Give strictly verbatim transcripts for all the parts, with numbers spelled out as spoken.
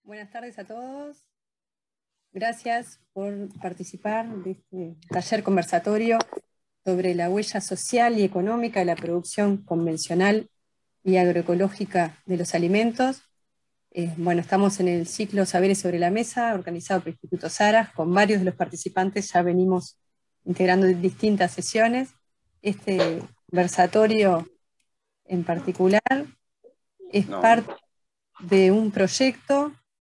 Buenas tardes a todos. Gracias por participar de este taller conversatorio sobre la huella social y económica de la producción convencional y agroecológica de los alimentos. Eh, bueno, estamos en el ciclo Saberes sobre la Mesa, organizado por el Instituto Saras. Con varios de los participantes ya venimos integrando distintas sesiones. Este conversatorio en particular es No. parte de un proyecto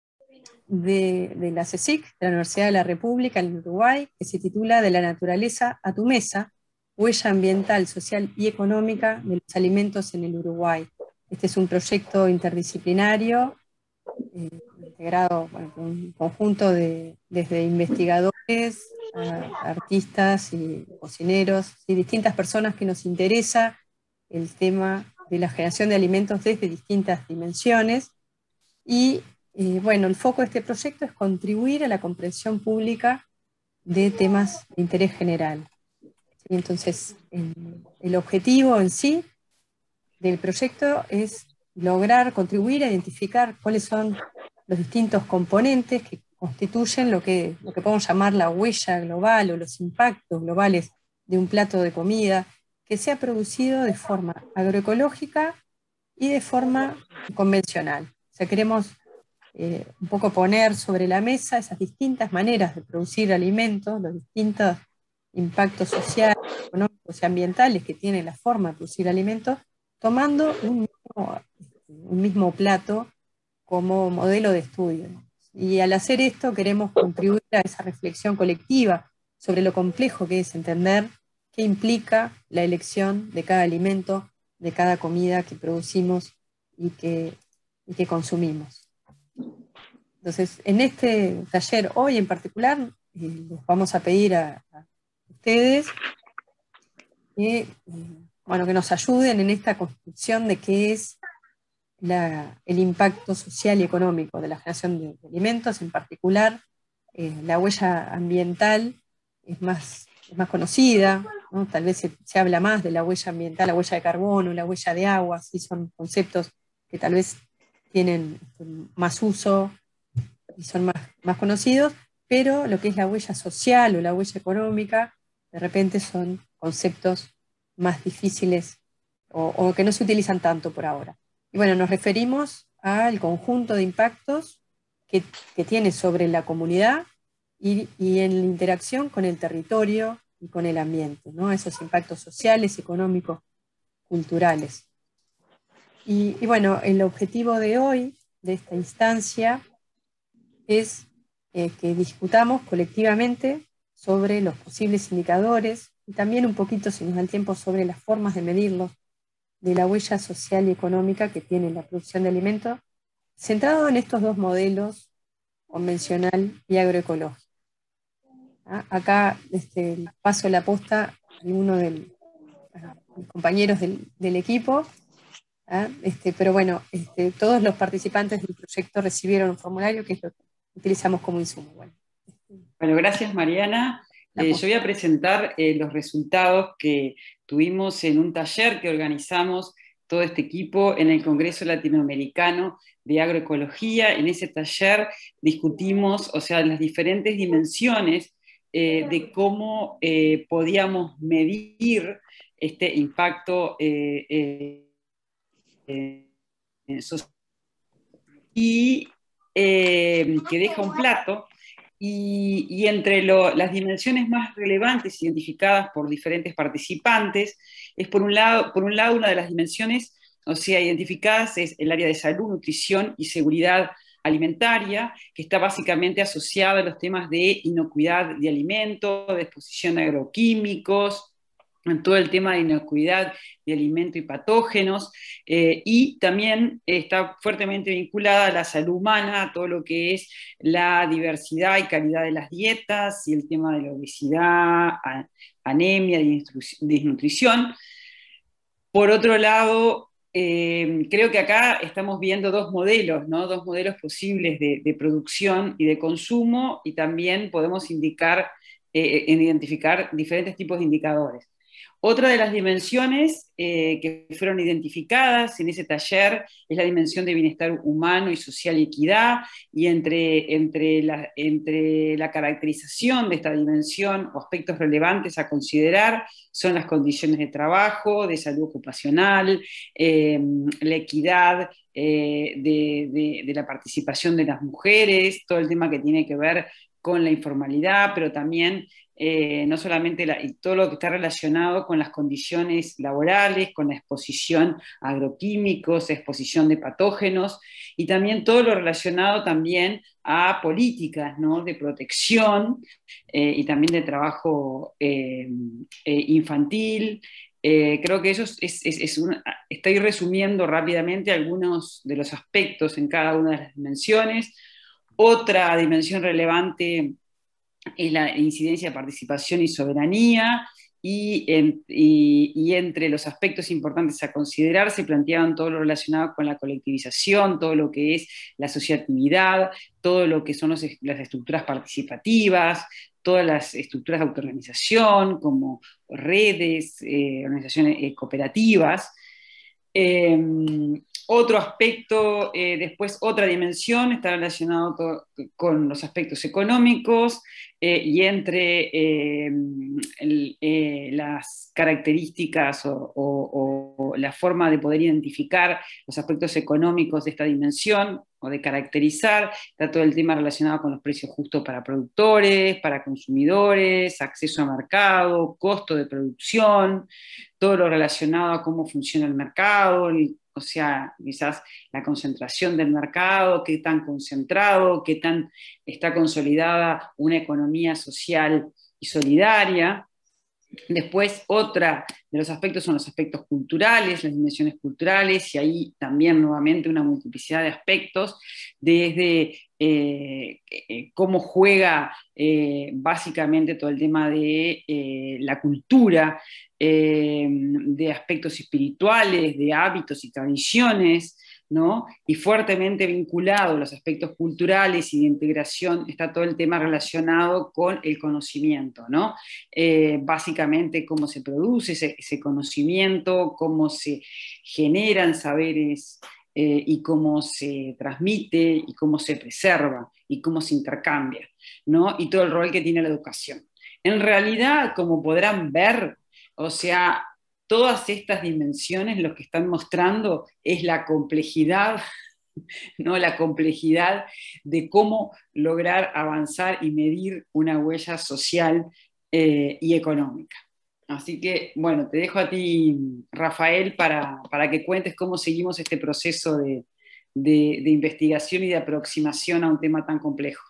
de, de la CSIC, de la Universidad de la República en Uruguay, que se titula De la naturaleza a tu mesa, huella ambiental, social y económica de los alimentos en el Uruguay. Este es un proyecto interdisciplinario, eh, integrado bueno, por un conjunto de, desde investigadores, a artistas y cocineros, y distintas personas que nos interesa el tema de la generación de alimentos desde distintas dimensiones. Y eh, bueno, el foco de este proyecto es contribuir a la comprensión pública de temas de interés general. ¿Sí? Entonces, el, el objetivo en sí del proyecto es lograr contribuir a identificar cuáles son los distintos componentes que constituyen lo que, lo que podemos llamar la huella global o los impactos globales de un plato de comida que sea producido de forma agroecológica y de forma convencional. O sea, queremos eh, un poco poner sobre la mesa esas distintas maneras de producir alimentos, los distintos impactos sociales, económicos y ambientales que tiene la forma de producir alimentos, tomando un mismo, un mismo plato como modelo de estudio. Y al hacer esto queremos contribuir a esa reflexión colectiva sobre lo complejo que es entender qué implica la elección de cada alimento, de cada comida que producimos y que, y que consumimos. Entonces, en este taller hoy en particular, eh, les vamos a pedir a, a ustedes que, eh, bueno, que nos ayuden en esta construcción de qué es la, el impacto social y económico de la generación de, de alimentos, en particular eh, la huella ambiental es más, es más conocida, ¿no? Tal vez se, se habla más de la huella ambiental, la huella de carbono, la huella de agua, sí son conceptos que tal vez tienen más uso y son más, más conocidos, pero lo que es la huella social o la huella económica, de repente son conceptos más difíciles o, o que no se utilizan tanto por ahora. Y bueno, nos referimos al conjunto de impactos que, que tiene sobre la comunidad y, y en la interacción con el territorio y con el ambiente, ¿no? Esos impactos sociales, económicos, culturales. Y, y bueno, el objetivo de hoy, de esta instancia, es eh, que discutamos colectivamente sobre los posibles indicadores y también un poquito, si nos da el tiempo, sobre las formas de medirlos, de la huella social y económica que tiene la producción de alimentos, centrado en estos dos modelos, convencional y agroecológico. ¿Ah? Acá este, paso la posta a alguno de los compañeros del, del equipo, ¿ah? este, pero bueno, este, todos los participantes del proyecto recibieron un formulario que es lo que utilizamos como insumo. Bueno, Bueno, gracias Mariana. Eh, yo voy a presentar eh, los resultados que tuvimos en un taller que organizamos todo este equipo en el Congreso Latinoamericano de Agroecología. En ese taller discutimos, o sea, las diferentes dimensiones eh, de cómo eh, podíamos medir este impacto eh, eh, eh, social y eh, que deja un plato. Y, y entre lo, las dimensiones más relevantes identificadas por diferentes participantes es por un lado, por un lado una de las dimensiones, o sea, identificadas es el área de salud, nutrición y seguridad alimentaria, que está básicamente asociada a los temas de inocuidad de alimentos, de exposición a agroquímicos, en todo el tema de inocuidad de alimentos y patógenos, eh, y también está fuertemente vinculada a la salud humana, a todo lo que es la diversidad y calidad de las dietas, y el tema de la obesidad, anemia, desnutrición. Por otro lado, eh, creo que acá estamos viendo dos modelos, ¿no? Dos modelos posibles de, de producción y de consumo, y también podemos indicar, eh, identificar diferentes tipos de indicadores. Otra de las dimensiones eh, que fueron identificadas en ese taller es la dimensión de bienestar humano y social y equidad, y entre, entre, la, entre la caracterización de esta dimensión o aspectos relevantes a considerar son las condiciones de trabajo, de salud ocupacional, eh, la equidad eh, de, de, de la participación de las mujeres, todo el tema que tiene que ver con la informalidad, pero también eh, no solamente la, y todo lo que está relacionado con las condiciones laborales, con la exposición a agroquímicos, exposición de patógenos, y también todo lo relacionado también a políticas, ¿no?, de protección eh, y también de trabajo eh, eh, infantil. Eh, creo que eso es, es, es, es una, estoy resumiendo rápidamente algunos de los aspectos en cada una de las dimensiones. Otra dimensión relevante es la incidencia de participación y soberanía, y, en, y, y entre los aspectos importantes a considerar se planteaban todo lo relacionado con la colectivización, todo lo que es la asociatividad, todo lo que son los, las estructuras participativas, todas las estructuras de autoorganización, como redes, eh, organizaciones eh, cooperativas. Eh, Otro aspecto, eh, después otra dimensión, está relacionado todo, con los aspectos económicos eh, y entre eh, el, eh, las características o, o, o la forma de poder identificar los aspectos económicos de esta dimensión o de caracterizar, está todo el tema relacionado con los precios justos para productores, para consumidores, acceso a mercado, costo de producción, todo lo relacionado a cómo funciona el mercado, el, o sea, quizás la concentración del mercado, qué tan concentrado, qué tan está consolidada una economía social y solidaria. Después, otra de los aspectos son los aspectos culturales, las dimensiones culturales, y ahí también nuevamente una multiplicidad de aspectos, desde eh, eh, cómo juega eh, básicamente todo el tema de eh, la cultura, eh, de aspectos espirituales, de hábitos y tradiciones, ¿no? Y fuertemente vinculado a los aspectos culturales y de integración está todo el tema relacionado con el conocimiento, ¿no? Eh, básicamente cómo se produce ese, ese conocimiento, cómo se generan saberes eh, y cómo se transmite y cómo se preserva y cómo se intercambia, ¿no? Y todo el rol que tiene la educación. En realidad, como podrán ver, o sea, todas estas dimensiones lo que están mostrando es la complejidad, ¿no? La complejidad de cómo lograr avanzar y medir una huella social eh, y económica. Así que, bueno, te dejo a ti, Rafael, para, para que cuentes cómo seguimos este proceso de, de, de investigación y de aproximación a un tema tan complejo.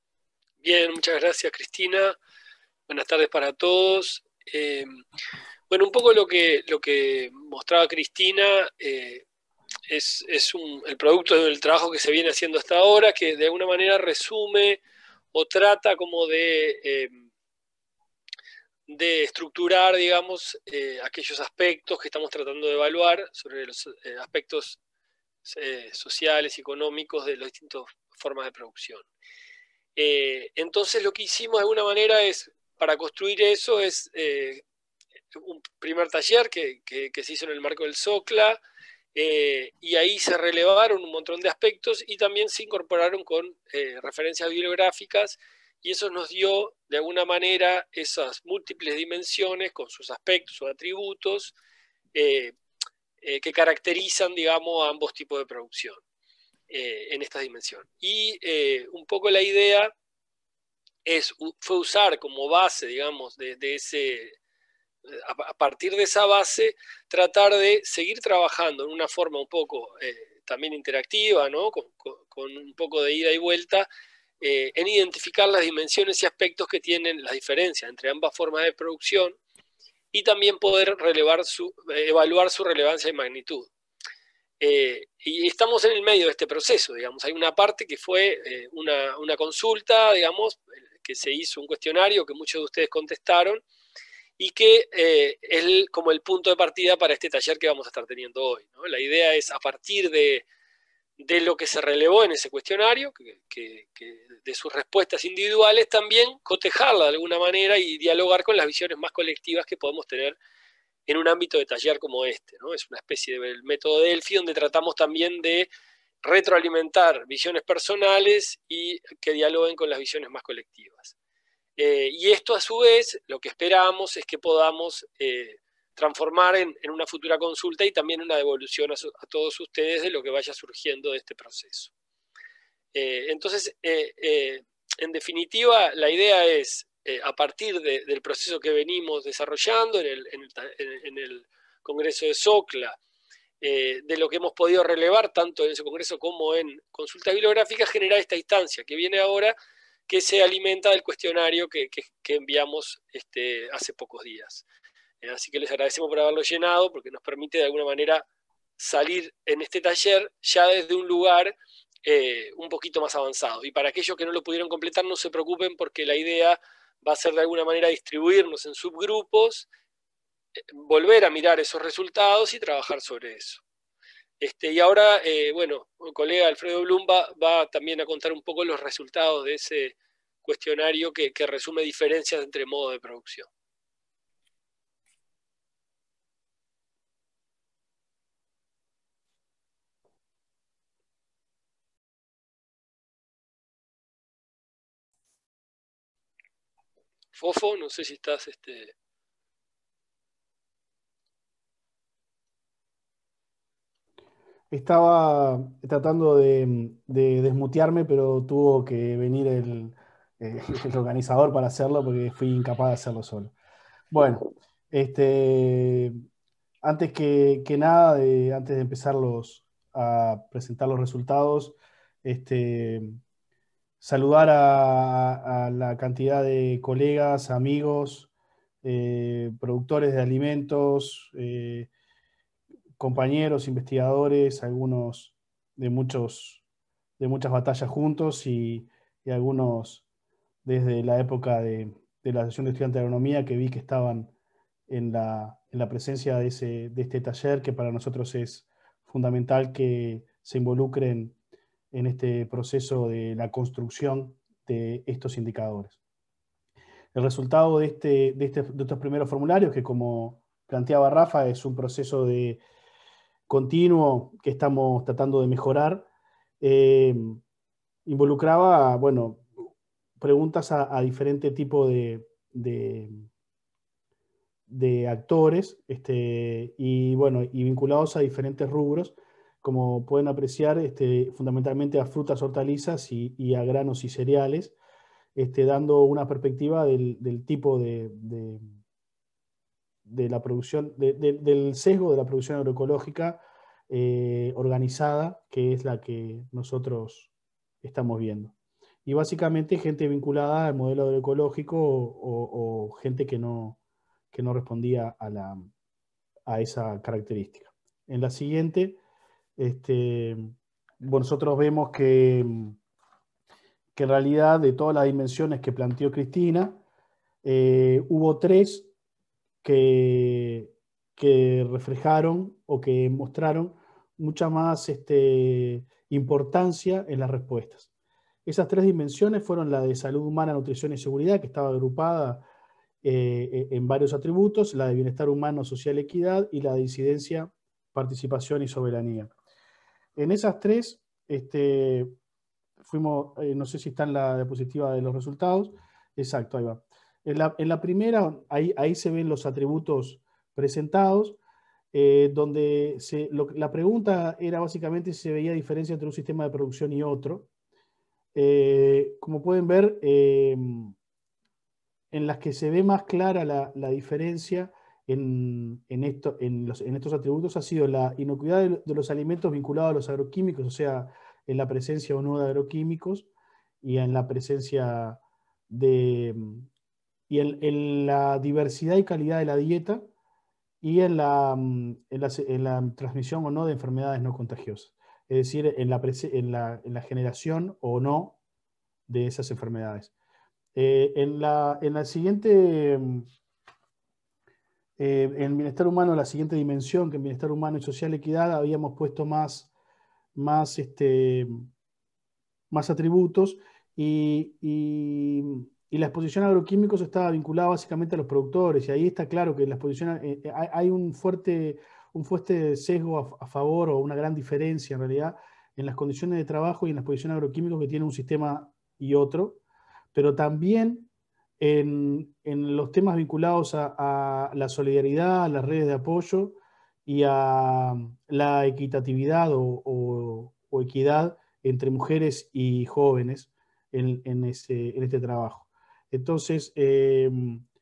Bien, muchas gracias, Cristina. Buenas tardes para todos. Eh, bueno, un poco lo que, lo que mostraba Cristina eh, es, es un, el producto del trabajo que se viene haciendo hasta ahora, que de alguna manera resume o trata como de, eh, de estructurar, digamos, eh, aquellos aspectos que estamos tratando de evaluar sobre los eh, aspectos eh, sociales y económicos de las distintas formas de producción. Eh, entonces lo que hicimos de alguna manera es, para construir eso, es eh, un primer taller que, que, que se hizo en el marco del SOCLA, eh, y ahí se relevaron un montón de aspectos y también se incorporaron con eh, referencias bibliográficas, y eso nos dio de alguna manera esas múltiples dimensiones con sus aspectos, sus atributos, eh, eh, que caracterizan, digamos, a ambos tipos de producción eh, en esta dimensión. Y eh, un poco la idea es, fue usar como base, digamos, de, de ese... a partir de esa base, tratar de seguir trabajando en una forma un poco eh, también interactiva, ¿no? con, con, con un poco de ida y vuelta, eh, en identificar las dimensiones y aspectos que tienen las diferencias entre ambas formas de producción, y también poder relevar su, eh, evaluar su relevancia y magnitud. Eh, y estamos en el medio de este proceso, digamos. Hay una parte que fue eh, una, una consulta, digamos, que se hizo un cuestionario que muchos de ustedes contestaron, y que eh, es el, como el punto de partida para este taller que vamos a estar teniendo hoy, ¿no? La idea es, a partir de, de lo que se relevó en ese cuestionario, que, que, que de sus respuestas individuales, también cotejarla de alguna manera y dialogar con las visiones más colectivas que podemos tener en un ámbito de taller como este, ¿no? Es una especie del método Delphi, donde tratamos también de retroalimentar visiones personales y que dialoguen con las visiones más colectivas. Eh, y esto, a su vez, lo que esperamos es que podamos eh, transformar en, en una futura consulta y también una devolución a, su, a todos ustedes de lo que vaya surgiendo de este proceso. Eh, entonces, eh, eh, en definitiva, la idea es, eh, a partir de, del proceso que venimos desarrollando en el, en el, en el Congreso de Socla, eh, de lo que hemos podido relevar tanto en ese Congreso como en consultas bibliográficas, generar esta instancia que viene ahora, que se alimenta del cuestionario que, que, que enviamos este, hace pocos días. Eh, así que les agradecemos por haberlo llenado, porque nos permite de alguna manera salir en este taller ya desde un lugar eh, un poquito más avanzado. Y para aquellos que no lo pudieron completar, no se preocupen, porque la idea va a ser de alguna manera distribuirnos en subgrupos, eh, volver a mirar esos resultados y trabajar sobre eso. Este, y ahora, eh, bueno, el colega Alfredo Blum va, va también a contar un poco los resultados de ese cuestionario que, que resume diferencias entre modos de producción. Fofo, no sé si estás... Este... Estaba tratando de, de desmutearme, pero tuvo que venir el, eh, el organizador para hacerlo porque fui incapaz de hacerlo solo. Bueno, este, antes que, que nada, de, antes de empezar los, a presentar los resultados, este, saludar a, a la cantidad de colegas, amigos, eh, productores de alimentos, eh, compañeros, investigadores, algunos de, muchos, de muchas batallas juntos y, y algunos desde la época de, de la Asociación de Estudiantes de Agronomía, que vi que estaban en la, en la presencia de, ese, de este taller, que para nosotros es fundamental que se involucren en este proceso de la construcción de estos indicadores. El resultado de, este, de, este, de estos primeros formularios, que como planteaba Rafa, es un proceso de continuo que estamos tratando de mejorar, eh, involucraba, bueno, preguntas a, a diferentes tipos de, de, de actores este, y, bueno, y vinculados a diferentes rubros, como pueden apreciar, este, fundamentalmente a frutas, hortalizas y, y a granos y cereales, este, dando una perspectiva del, del tipo de, de, de la producción, de, de, del sesgo de la producción agroecológica eh, organizada, que es la que nosotros estamos viendo. Y básicamente gente vinculada al modelo agroecológico o, o, o gente que no, que no respondía a, la, a esa característica. En la siguiente, este, bueno, nosotros vemos que, que en realidad de todas las dimensiones que planteó Cristina, eh, hubo tres que, que reflejaron o que mostraron mucha más este, importancia en las respuestas. Esas tres dimensiones fueron la de salud humana, nutrición y seguridad, que estaba agrupada eh, en varios atributos, la de bienestar humano, social, equidad, y la de incidencia, participación y soberanía. En esas tres, este, fuimos, eh, no sé si está en la diapositiva de los resultados, exacto, ahí va. En la, en la primera, ahí, ahí se ven los atributos presentados, eh, donde se, lo, la pregunta era básicamente si se veía diferencia entre un sistema de producción y otro. Eh, como pueden ver, eh, en las que se ve más clara la, la diferencia en, en, esto, en, los, en estos atributos ha sido la inocuidad de, de los alimentos vinculados a los agroquímicos, o sea, en la presencia o no de agroquímicos y en la presencia de... y en, en la diversidad y calidad de la dieta y en la, en la, en la transmisión o no de enfermedades no contagiosas. Es decir, en la, en la, en la generación o no de esas enfermedades. Eh, en, la, en la siguiente, eh, en bienestar humano, la siguiente dimensión, que en bienestar humano y social equidad, habíamos puesto más, más, este, más atributos y, y y la exposición a agroquímicos estaba vinculada básicamente a los productores, y ahí está claro que la exposición, eh, hay, hay un fuerte, un fuerte sesgo a, a favor, o una gran diferencia en realidad, en las condiciones de trabajo y en la exposición a agroquímicos que tiene un sistema y otro, pero también en, en los temas vinculados a, a la solidaridad, a las redes de apoyo y a la equitatividad o, o, o equidad entre mujeres y jóvenes en, en, ese, en este trabajo. Entonces, eh,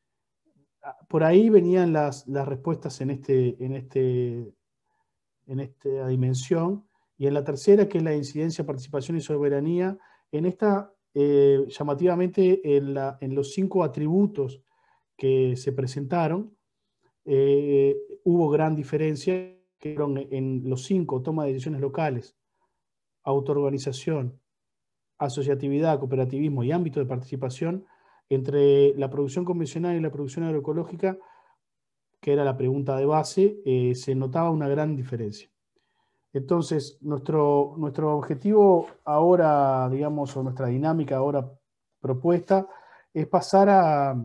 por ahí venían las, las respuestas en, este, en, este, en esta dimensión. Y en la tercera, que es la incidencia, participación y soberanía, en esta, eh, llamativamente, en, la, en los cinco atributos que se presentaron, eh, hubo gran diferencia, que fueron en los cinco: toma de decisiones locales, autoorganización, asociatividad, cooperativismo y ámbito de participación. Entre la producción convencional y la producción agroecológica, que era la pregunta de base, eh, se notaba una gran diferencia. Entonces, nuestro, nuestro objetivo ahora, digamos, o nuestra dinámica ahora propuesta, es pasar a,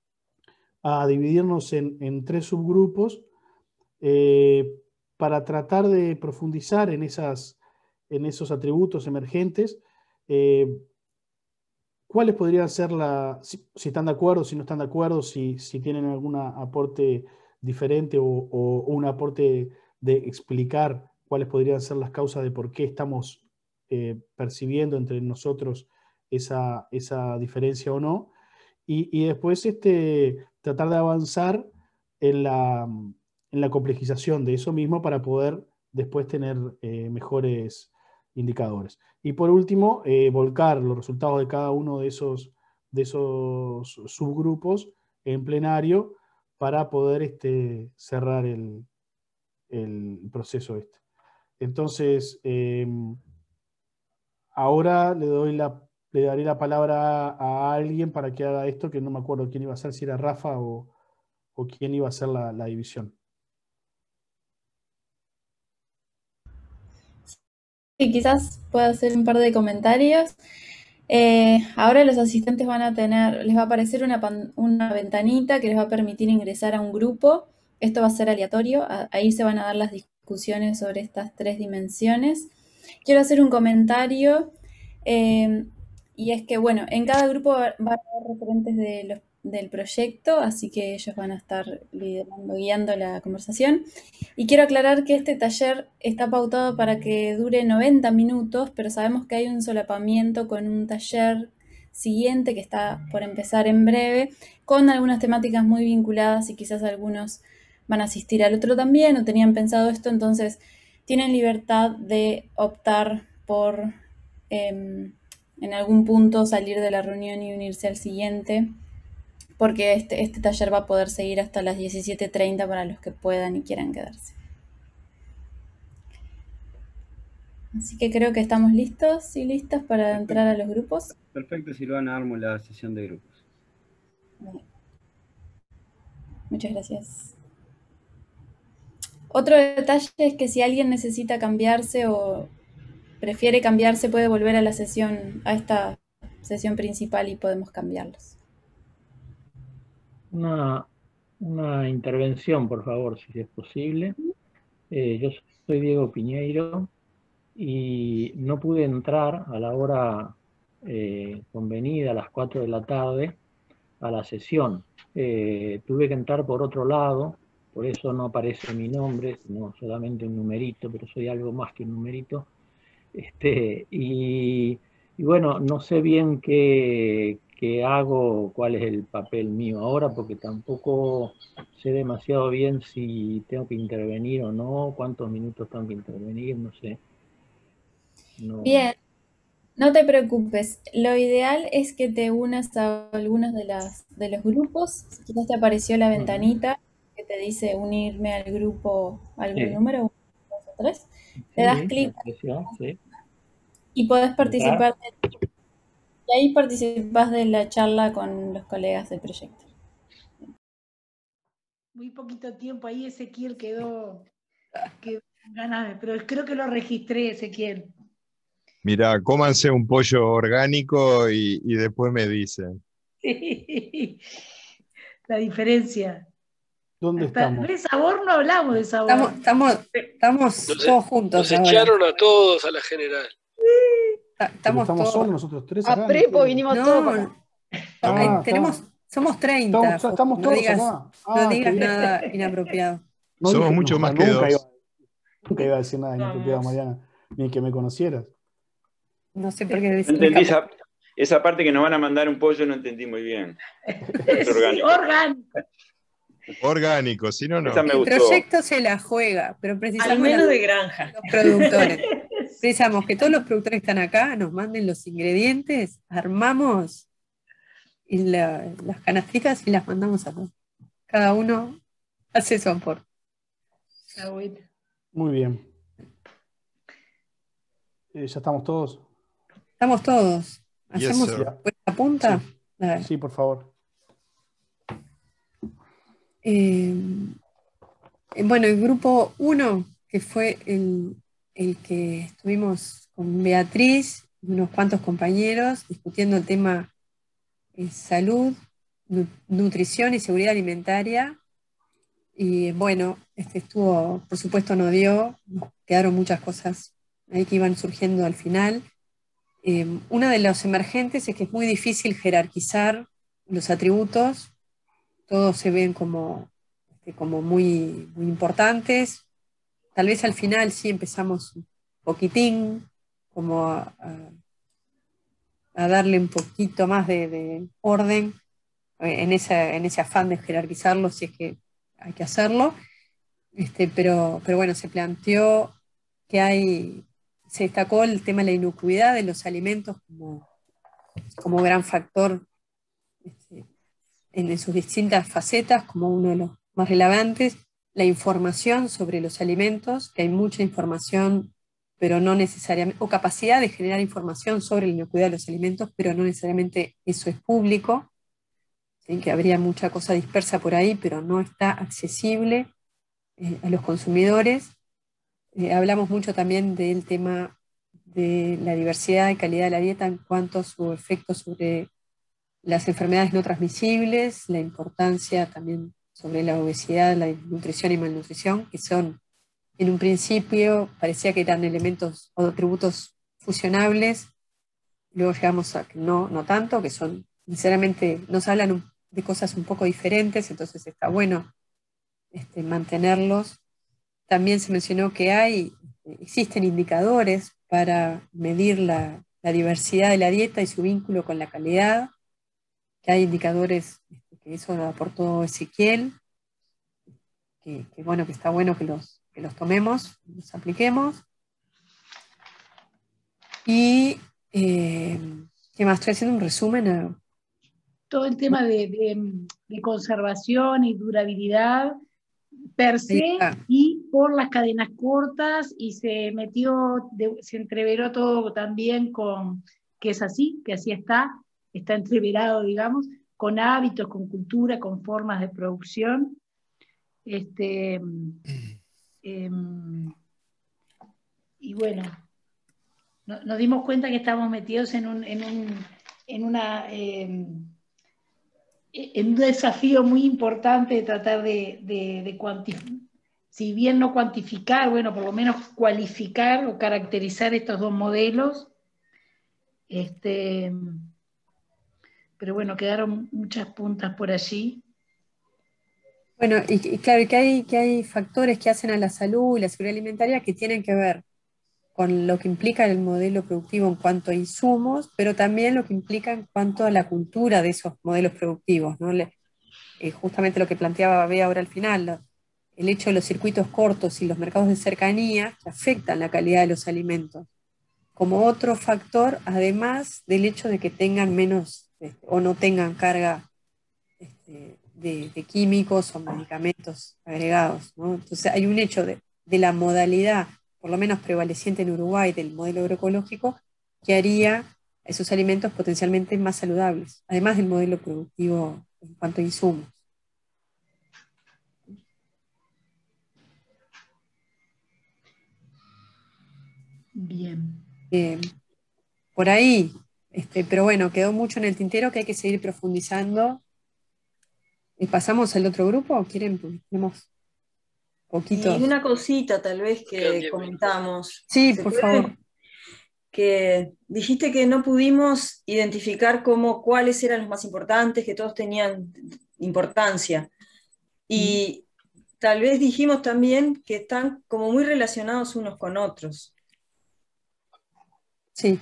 a dividirnos en, en tres subgrupos, eh, para tratar de profundizar en, esas, en esos atributos emergentes. Eh, ¿Cuáles podrían ser la, si, si están de acuerdo, si no están de acuerdo, si, si tienen algún aporte diferente o, o un aporte de explicar cuáles podrían ser las causas de por qué estamos eh, percibiendo entre nosotros esa, esa diferencia o no? Y, y después este, tratar de avanzar en la, en la complejización de eso mismo para poder después tener eh, mejores indicadores. Y por último, eh, volcar los resultados de cada uno de esos, de esos subgrupos en plenario para poder este, cerrar el, el proceso este. Entonces, eh, ahora le, doy la, le daré la palabra a alguien para que haga esto, que no me acuerdo quién iba a ser, si era Rafa o, o quién iba a hacer la, la división. Sí, quizás pueda hacer un par de comentarios. Eh, ahora los asistentes van a tener, les va a aparecer una, pan, una ventanita que les va a permitir ingresar a un grupo. Esto va a ser aleatorio, ahí se van a dar las discusiones sobre estas tres dimensiones. Quiero hacer un comentario, eh, y es que, bueno, en cada grupo va a haber referentes de los, del proyecto, así que ellos van a estar liderando, guiando la conversación. Y quiero aclarar que este taller está pautado para que dure noventa minutos, pero sabemos que hay un solapamiento con un taller siguiente que está por empezar en breve, con algunas temáticas muy vinculadas y quizás algunos van a asistir al otro también o tenían pensado esto, entonces tienen libertad de optar por eh, en algún punto salir de la reunión y unirse al siguiente, porque este, este taller va a poder seguir hasta las diecisiete treinta para los que puedan y quieran quedarse. Así que creo que estamos listos y listas para Perfecto. entrar a los grupos. Perfecto, Silvana, armo la sesión de grupos. Bien. Muchas gracias. Otro detalle es que si alguien necesita cambiarse o prefiere cambiarse, puede volver a la sesión, a esta sesión principal y podemos cambiarlos. Una, una intervención, por favor, si es posible. Eh, yo soy Diego Piñeiro y no pude entrar a la hora eh, convenida, a las cuatro de la tarde, a la sesión. Eh, tuve que entrar por otro lado, por eso no aparece mi nombre, sino solamente un numerito, pero soy algo más que un numerito. Este, y, y bueno, no sé bien qué, qué hago, cuál es el papel mío ahora, porque tampoco sé demasiado bien si tengo que intervenir o no, cuántos minutos tengo que intervenir, no sé. No. Bien, no te preocupes. Lo ideal es que te unas a algunos de, las, de los grupos. Quizás te apareció la ventanita que te dice unirme al grupo, algún sí. número, uno, dos o tres. Sí, le das clic sí. y podés participar. De, y ahí participás de la charla con los colegas del proyecto. Muy poquito tiempo ahí, Ezequiel quedó, quedó ganas, pero creo que lo registré, Ezequiel. Mira, cómanse un pollo orgánico y, y después me dicen. Sí. La diferencia. ¿Dónde Hasta estamos? de sabor no hablamos de sabor. Estamos, estamos, estamos Nos, todos juntos nos ahora. echaron a todos a la general. Ta- Pero Estamos estamos todos. solos nosotros tres A acá. no prepo entiendo. vinimos todos para acá. No, Ah, eh, está. tenemos, somos treinta, Estamos, Fosco, estamos no todos digas, acá. no Ah, qué digas bien. nada inapropiado. No Somos dije, mucho no, más que nunca dos. iba, nunca iba a decir nada inapropiado, Vamos. Mariana. Ni que me conocieras. No sé por qué No decís entendí capaz. esa, esa parte que nos van a mandar un pollo, no entendí muy bien. Es Sí, orgánico. orgánico. Orgánico, si no, no. Esa me El gustó. proyecto se la juega, pero Al precisamos menos la- de granja. los productores. Precisamos que todos los productores que están acá nos manden los ingredientes, armamos y la- las canastitas y las mandamos a todos. Cada uno hace su aporte. Ah, bueno. Muy bien. Eh, ¿Ya estamos todos? Estamos todos. Yes, ¿Hacemos sir. la punta? A ver. Sí, por favor. Eh, bueno, el grupo uno, que fue el, el que estuvimos con Beatriz y unos cuantos compañeros discutiendo el tema eh, salud, nu- nutrición y seguridad alimentaria. Y bueno, este estuvo, por supuesto no dio, nos quedaron muchas cosas ahí que iban surgiendo al final. Eh, una de los emergentes es que es muy difícil jerarquizar los atributos, todos se ven como, este, como muy, muy importantes. Tal vez al final sí empezamos un poquitín, como a, a- a darle un poquito más de, de orden eh, en, esa, en ese afán de jerarquizarlo, si es que hay que hacerlo. Este, pero, pero bueno, se planteó que hay, se destacó el tema de la inocuidad de los alimentos como, como gran factor este, en, en sus distintas facetas, como uno de los más relevantes, la información sobre los alimentos, que hay mucha información, pero no necesariamente, o capacidad de generar información sobre la inocuidad de los alimentos, pero no necesariamente eso es público, ¿sí? Que habría mucha cosa dispersa por ahí, pero no está accesible eh, a los consumidores. Eh, hablamos mucho también del tema de la diversidad y calidad de la dieta en cuanto a su efecto sobre las enfermedades no transmisibles, la importancia también sobre la obesidad, la nutrición y malnutrición, que son, en un principio, parecía que eran elementos o atributos fusionables, luego llegamos a que no, no tanto, que son, sinceramente, nos hablan un- de cosas un poco diferentes, entonces está bueno este, mantenerlos. También se mencionó que hay, existen indicadores para medir la, la diversidad de la dieta y su vínculo con la calidad, que hay indicadores, este, que eso lo aportó Ezequiel, que, que bueno, que está bueno que los, que los tomemos, los apliquemos. Y, eh, ¿qué más? Estoy haciendo un resumen. A, Todo el tema de, de- de conservación y durabilidad per ahí se está. y por las cadenas cortas, y se metió, de- se entreveró todo también con que es así, que así está, está entreverado, digamos, con hábitos, con cultura, con formas de producción. Este, em, y bueno, no- nos dimos cuenta que estábamos metidos en un, en un, en una, em, en un desafío muy importante de tratar de, de, de cuantificar, si bien no cuantificar, bueno, por lo menos cualificar o caracterizar estos dos modelos. Este, pero bueno, quedaron muchas puntas por allí. Bueno, y, y claro, que hay, que hay factores que hacen a la salud y la seguridad alimentaria que tienen que ver con lo que implica el modelo productivo en cuanto a insumos, pero también lo que implica en cuanto a la cultura de esos modelos productivos, ¿no? Le- eh, justamente lo que planteaba Bea ahora al final, lo- el hecho de los circuitos cortos y los mercados de cercanía que afectan la calidad de los alimentos, como otro factor, además del hecho de que tengan menos este, o no tengan carga este, de, de químicos o medicamentos agregados, ¿no? Entonces hay un hecho de, de la modalidad, por lo menos prevaleciente en Uruguay, del modelo agroecológico, que haría esos alimentos potencialmente más saludables, además del modelo productivo en cuanto a insumos. Bien. Eh, por ahí, Este, pero bueno, quedó mucho en el tintero que hay que seguir profundizando. ¿Y pasamos al otro grupo? ¿Quieren? Porque tenemos poquitos. Y una cosita tal vez Quedan que diez comentamos. Sí, ¿Se por puede? favor. Que dijiste que no pudimos identificar cómo, cuáles eran los más importantes, que todos tenían importancia. Y tal vez dijimos también que están como muy relacionados unos con otros. Sí.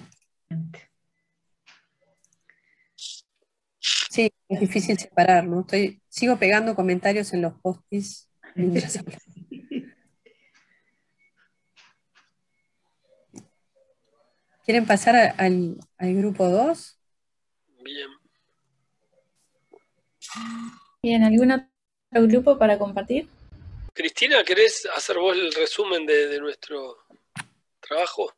Sí, es difícil separar, ¿no? Estoy, sigo pegando comentarios en los post-its mientras hablo. ¿Quieren pasar a- al, al grupo dos? Bien. Bien, ¿algún otro grupo para compartir? Cristina, ¿querés hacer vos el resumen de, de nuestro trabajo?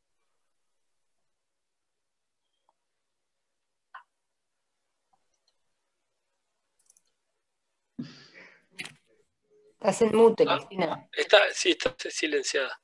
Estás en mute, Ah, Cristina. está, sí, está silenciada.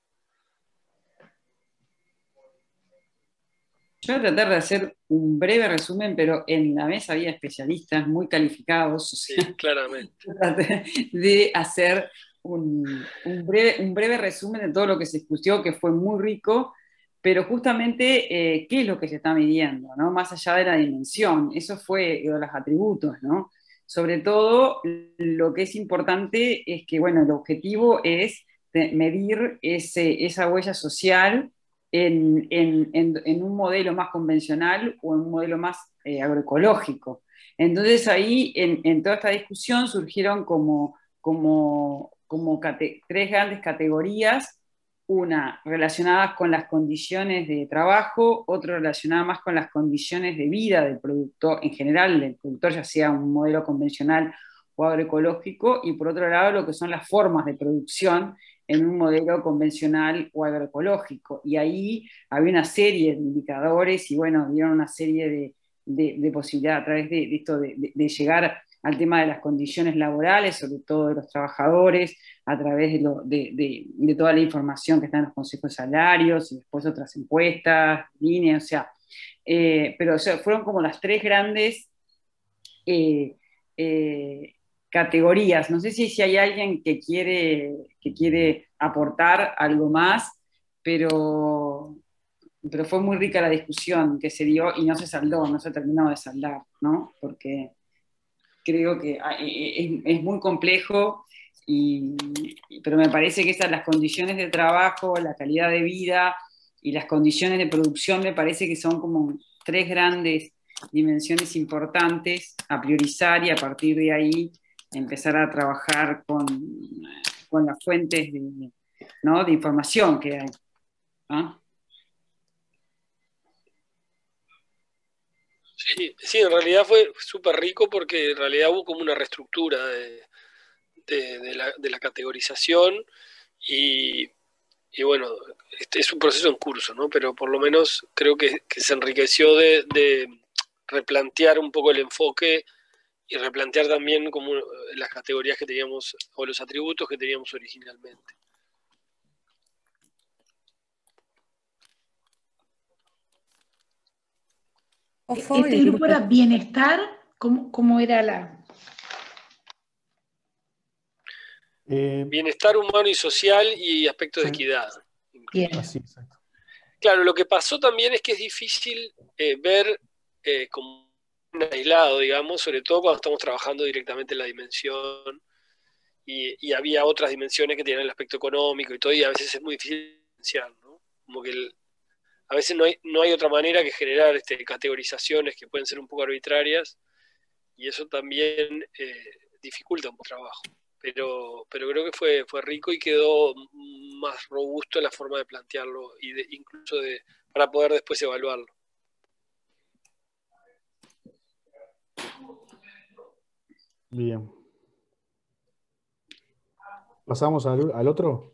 Yo voy a tratar de hacer un breve resumen, pero en la mesa había especialistas muy calificados, o Sí, sea, claramente. traté de hacer un, un breve, un breve resumen de todo lo que se discutió, que fue muy rico, pero justamente eh, qué es lo que se está midiendo, ¿no? Más allá de la dimensión, eso fue de los atributos, ¿no? Sobre todo, lo que es importante es que, bueno, el objetivo es de medir ese, esa huella social en, en, en, en un modelo más convencional o en un modelo más eh, agroecológico. Entonces ahí, en, en toda esta discusión, surgieron como, como, como cate- tres grandes categorías, una relacionada con las condiciones de trabajo, otra relacionada más con las condiciones de vida del productor, en general del productor, ya sea un modelo convencional o agroecológico, y por otro lado lo que son las formas de producción en un modelo convencional o agroecológico. Y ahí había una serie de indicadores y bueno, dieron una serie de, de, de posibilidades a través de, de esto de, de, de llegar al tema de las condiciones laborales, sobre todo de los trabajadores, a través de, lo, de, de, de toda la información que está en los consejos de salarios y después otras encuestas, líneas, o sea, eh, pero o sea, fueron como las tres grandes eh, eh, categorías. No sé si, si hay alguien que quiere, que quiere aportar algo más, pero, pero fue muy rica la discusión que se dio y no se saldó, no se terminó de saldar, ¿no? Porque creo que es, es muy complejo, y, pero me parece que esas las condiciones de trabajo, la calidad de vida y las condiciones de producción me parece que son como tres grandes dimensiones importantes a priorizar y a partir de ahí empezar a trabajar con, con las fuentes de, ¿no? de información que hay. ¿Ah? Sí, sí, en realidad fue súper rico porque en realidad hubo como una reestructura de, de, de, la, de la categorización y, y bueno, este es un proceso en curso, ¿no? Pero por lo menos creo que, que se enriqueció de, de replantear un poco el enfoque y replantear también como las categorías que teníamos o los atributos que teníamos originalmente. Este grupo era bienestar, ¿cómo, cómo era la...? Eh, Bienestar humano y social y aspectos sí. de equidad. Bien. Así, exacto. Claro, lo que pasó también es que es difícil eh, ver eh, como un aislado, digamos, sobre todo cuando estamos trabajando directamente en la dimensión y, y había otras dimensiones que tienen el aspecto económico y todo, y a veces es muy difícil diferenciar, ¿no? Como que el, a veces no hay, no hay otra manera que generar este, categorizaciones que pueden ser un poco arbitrarias y eso también eh, dificulta un poco el trabajo. Pero, pero creo que fue, fue rico y quedó más robusto en la forma de plantearlo y de, incluso de, para poder después evaluarlo. Bien. ¿Pasamos al, al otro?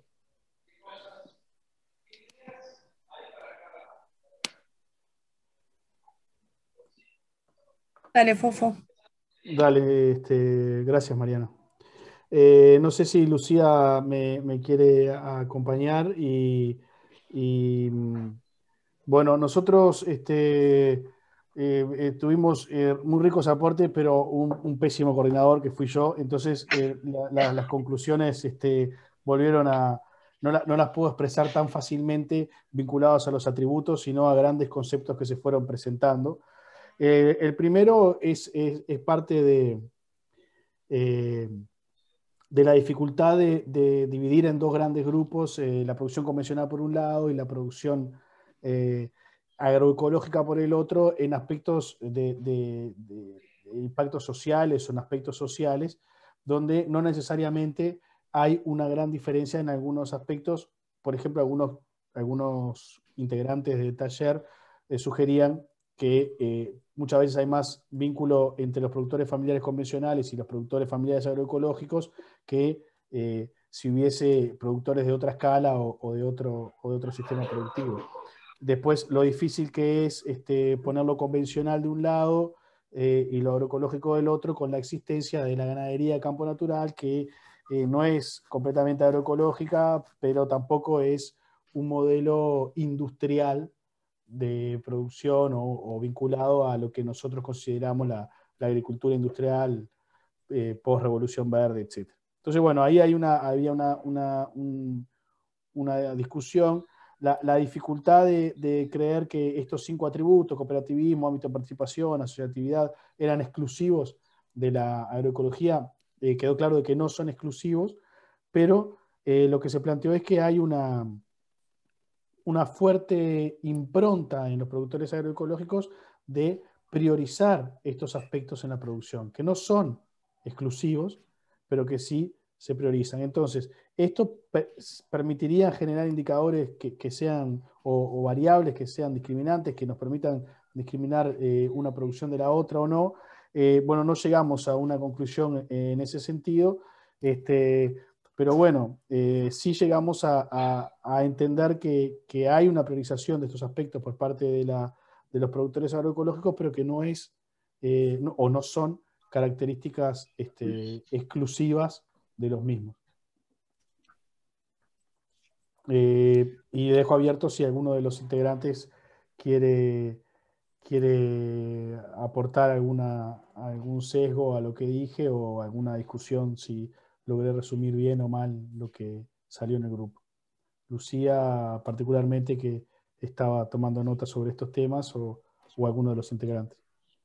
Dale, Fofo. Dale, este, gracias, Mariana. Eh, no sé si Lucía me, me quiere acompañar y, y, bueno, nosotros este, eh, eh, tuvimos eh, muy ricos aportes, pero un, un pésimo coordinador que fui yo, entonces eh, la, la, las conclusiones este, volvieron a... No, la, no las puedo expresar tan fácilmente vinculados a los atributos, sino a grandes conceptos que se fueron presentando. Eh, el primero es, es, es parte de, eh, de la dificultad de, de dividir en dos grandes grupos eh, la producción convencional por un lado y la producción eh, agroecológica por el otro, en aspectos de, de, de, de impactos sociales o en aspectos sociales, donde no necesariamente hay una gran diferencia en algunos aspectos. Por ejemplo, algunos, algunos integrantes del taller eh, sugerían que eh, muchas veces hay más vínculo entre los productores familiares convencionales y los productores familiares agroecológicos que eh, si hubiese productores de otra escala o, o, de otro, o de otro sistema productivo. Después, lo difícil que es este, poner lo convencional de un lado eh, y lo agroecológico del otro, con la existencia de la ganadería de campo natural, que eh, no es completamente agroecológica, pero tampoco es un modelo industrial de producción o, o vinculado a lo que nosotros consideramos la, la agricultura industrial eh, post-revolución verde, etcétera. Entonces, bueno, ahí hay una, había una, una, un, una discusión. La, la dificultad de, de creer que estos cinco atributos, cooperativismo, ámbito de participación, asociatividad, eran exclusivos de la agroecología, eh, quedó claro de que no son exclusivos, pero eh, lo que se planteó es que hay una, una fuerte impronta en los productores agroecológicos de priorizar estos aspectos en la producción, que no son exclusivos, pero que sí se priorizan. Entonces, esto per permitiría generar indicadores que, que sean, o, o variables que sean discriminantes, que nos permitan discriminar eh, una producción de la otra o no. Eh, bueno, no llegamos a una conclusión en ese sentido, este, pero bueno, eh, sí llegamos a, a, a entender que, que hay una priorización de estos aspectos por parte de, la, de los productores agroecológicos, pero que no es, eh, no, o no son características este, exclusivas de los mismos. Eh, y dejo abierto si alguno de los integrantes quiere, quiere aportar alguna, algún sesgo a lo que dije o alguna discusión, si logré resumir bien o mal lo que salió en el grupo. Lucía, particularmente, que estaba tomando nota sobre estos temas, o, o alguno de los integrantes.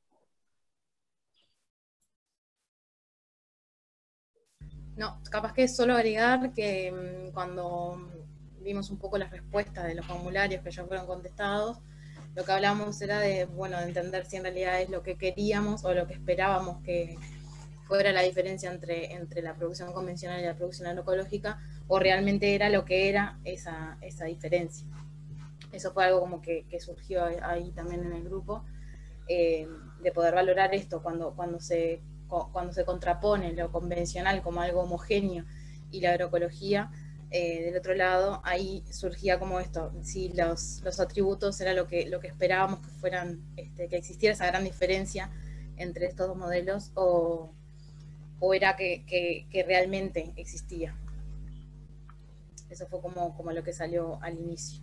No, capaz que solo agregar que mmm, cuando vimos un poco las respuestas de los formularios que ya fueron contestados, lo que hablamos era de, bueno, de entender si en realidad es lo que queríamos o lo que esperábamos que fuera la diferencia entre, entre la producción convencional y la producción agroecológica, o realmente era lo que era esa, esa diferencia. Eso fue algo como que, que surgió ahí también en el grupo, eh, de poder valorar esto cuando, cuando se... cuando se contrapone lo convencional como algo homogéneo y la agroecología eh, del otro lado, ahí surgía como esto, si los, los atributos era lo que, lo que esperábamos que fueran, este, que existiera esa gran diferencia entre estos dos modelos, o, o era que, que, que realmente existía. Eso fue como, como lo que salió al inicio.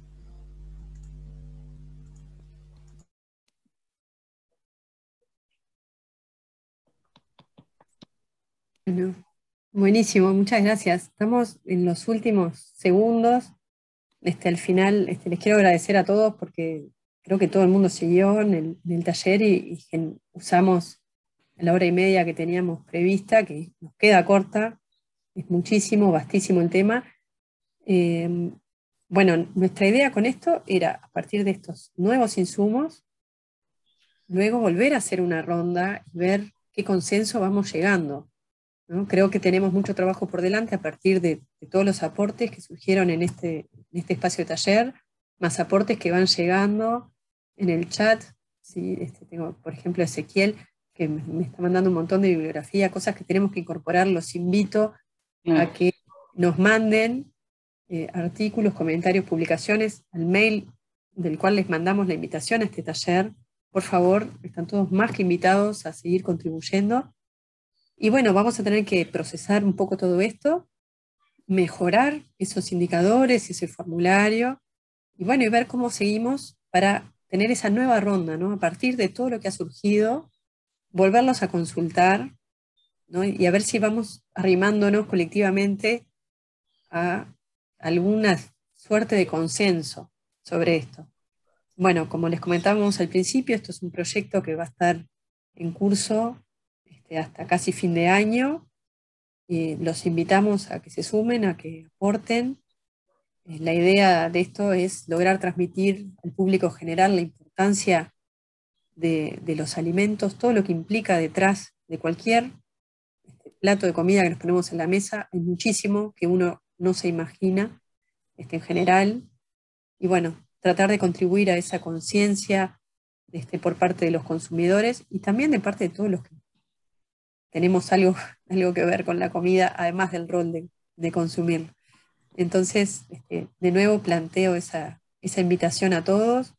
Bueno, buenísimo, muchas gracias. Estamos en los últimos segundos. Este, al final este, les quiero agradecer a todos porque creo que todo el mundo siguió en el, en el taller y, y usamos la hora y media que teníamos prevista, que nos queda corta, es muchísimo, vastísimo el tema. Eh, bueno, nuestra idea con esto era, a partir de estos nuevos insumos, luego volver a hacer una ronda y ver qué consenso vamos llegando, ¿no? Creo que tenemos mucho trabajo por delante a partir de, de todos los aportes que surgieron en este, en este espacio de taller, más aportes que van llegando en el chat. ¿Sí? Este, tengo, por ejemplo, Ezequiel, que me, me está mandando un montón de bibliografía, cosas que tenemos que incorporar. Los invito mm. a que nos manden eh, artículos, comentarios, publicaciones al mail del cual les mandamos la invitación a este taller. Por favor, están todos más que invitados a seguir contribuyendo. Y bueno, vamos a tener que procesar un poco todo esto, mejorar esos indicadores, ese formulario, y bueno, y ver cómo seguimos para tener esa nueva ronda, ¿no? A partir de todo lo que ha surgido, volverlos a consultar, ¿no? Y a ver si vamos arrimándonos colectivamente a alguna suerte de consenso sobre esto. Bueno, como les comentábamos al principio, esto es un proyecto que va a estar en curso este, hasta casi fin de año. Y los invitamos a que se sumen, a que aporten. Eh, la idea de esto es lograr transmitir al público general la importancia de, de los alimentos, todo lo que implica detrás de cualquier este, plato de comida que nos ponemos en la mesa. Hay muchísimo que uno no se imagina este, en general. Y bueno, tratar de contribuir a esa conciencia este, por parte de los consumidores y también de parte de todos los que tenemos algo, algo que ver con la comida, además del rol de, de consumirlo. Entonces, este, de nuevo planteo esa, esa invitación a todos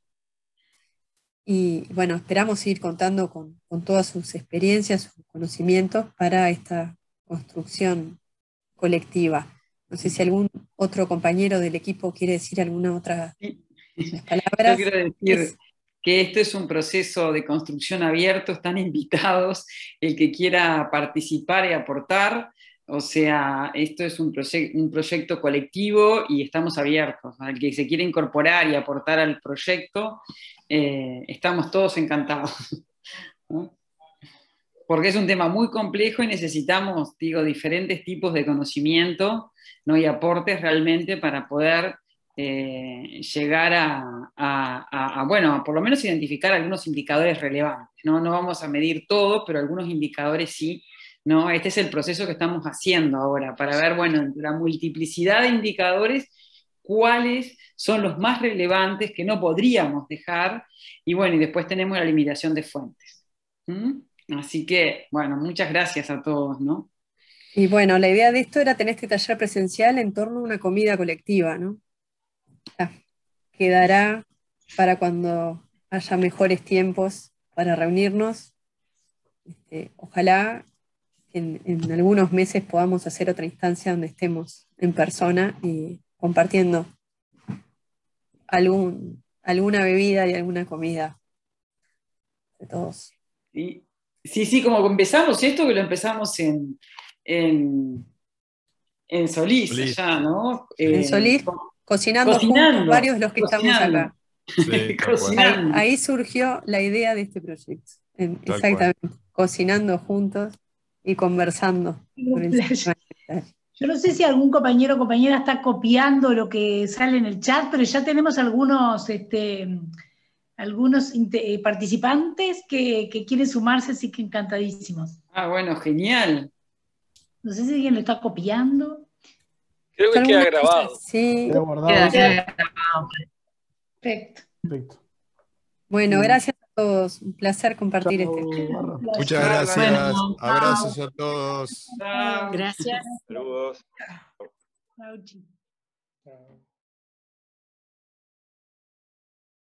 y bueno, esperamos ir contando con, con todas sus experiencias, sus conocimientos para esta construcción colectiva. No sé si algún otro compañero del equipo quiere decir alguna otra palabra. Yo quiero decir que esto es un proceso de construcción abierto, están invitados el que quiera participar y aportar, o sea, esto es un, proye- un proyecto colectivo y estamos abiertos. Al que se quiera incorporar y aportar al proyecto, eh, estamos todos encantados, ¿no? Porque es un tema muy complejo y necesitamos, digo, diferentes tipos de conocimiento, ¿no? Y aportes realmente para poder eh, llegar a, a, a, a, bueno, por lo menos identificar algunos indicadores relevantes, ¿no? No vamos a medir todo, pero algunos indicadores sí, ¿no? Este es el proceso que estamos haciendo ahora, para ver, bueno, entre la multiplicidad de indicadores, cuáles son los más relevantes que no podríamos dejar, y bueno, y después tenemos la limitación de fuentes. ¿Mm? Así que, bueno, muchas gracias a todos, ¿no? Y bueno, la idea de esto era tener este taller presencial en torno a una comida colectiva, ¿no? Ya, quedará para cuando haya mejores tiempos para reunirnos. Este, ojalá en, en algunos meses podamos hacer otra instancia donde estemos en persona y compartiendo algún, alguna bebida y alguna comida de todos. Sí, sí, sí, como empezamos esto, que lo empezamos en, en, en Solís, Solís. allá, ¿no? En Eh, Solís, co- cocinando, cocinando, juntos varios de los que estamos cocinando. acá. Sí, tal cual. Ahí, Cocinando. ahí surgió la idea de este proyecto. En- Tal exactamente, cocinando juntos y conversando sobre el sistema alimentario. Yo no sé si algún compañero o compañera está copiando lo que sale en el chat, pero ya tenemos algunos, este, algunos inte- eh, participantes que, que quieren sumarse, así que encantadísimos. Ah, bueno, genial. No sé si alguien lo está copiando. Creo que queda Algunas grabado. cosas, sí. Queda guardado. Queda- Sí. queda Perfecto. Perfecto. Bueno, Bien. gracias a todos. Un placer compartir Chao, este. Barra. Muchas Bueno, gracias. chao. Abrazos a todos. Chao. Gracias. Saludos. Chao, chicos. Chao.